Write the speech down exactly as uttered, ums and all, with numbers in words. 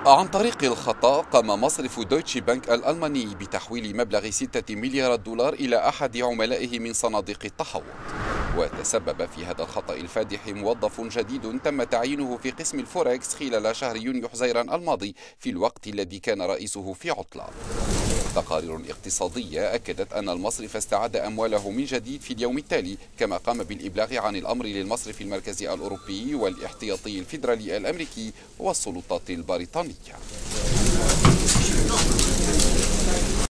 عن طريق الخطأ قام مصرف دويتشي بنك الألماني بتحويل مبلغ ستة مليار دولار إلى أحد عملائه من صناديق التحوط، وتسبب في هذا الخطأ الفادح موظف جديد تم تعيينه في قسم الفوركس خلال شهر يونيو حزيران الماضي في الوقت الذي كان رئيسه في عطلة. تقارير اقتصادية أكدت أن المصرف استعاد أمواله من جديد في اليوم التالي، كما قام بالإبلاغ عن الأمر للمصرف المركزي الأوروبي والاحتياطي الفيدرالي الأمريكي والسلطات البريطانية.